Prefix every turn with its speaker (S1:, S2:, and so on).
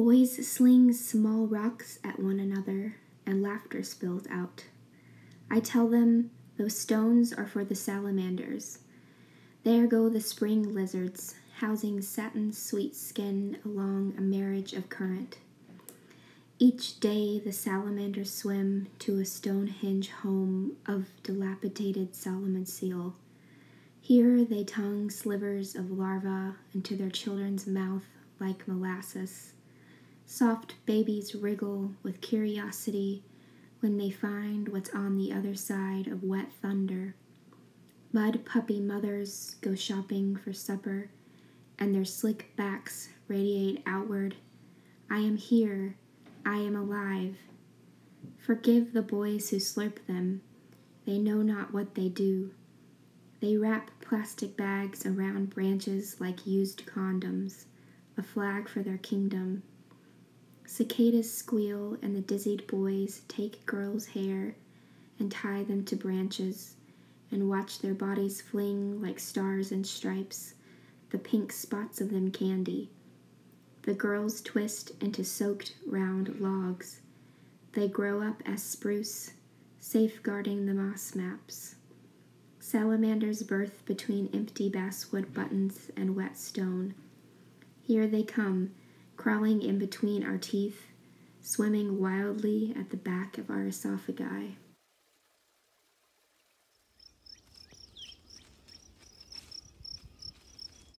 S1: Boys sling small rocks at one another, and laughter spills out. I tell them those stones are for the salamanders. There go the spring lizards, housing satin sweet skin along a marriage of current. Each day the salamanders swim to a Stonehenge home of dilapidated Solomon seal. Here they tongue slivers of larvae into their children's mouth like molasses. Soft babies wriggle with curiosity when they find what's on the other side of wet thunder. Mud puppy mothers go shopping for supper, and their slick backs radiate outward. I am here. I am alive. Forgive the boys who slurp them. They know not what they do. They wrap plastic bags around branches like used condoms, a flag for their kingdom. Cicadas squeal, and the dizzied boys take girls' hair and tie them to branches and watch their bodies fling like stars and stripes, the pink spots of them candy. The girls twist into soaked round logs. They grow up as spruce, safeguarding the moss maps. Salamanders birth between empty basswood buttons and wet stone. Here they come, crawling in between our teeth, swimming wildly at the back of our esophagi.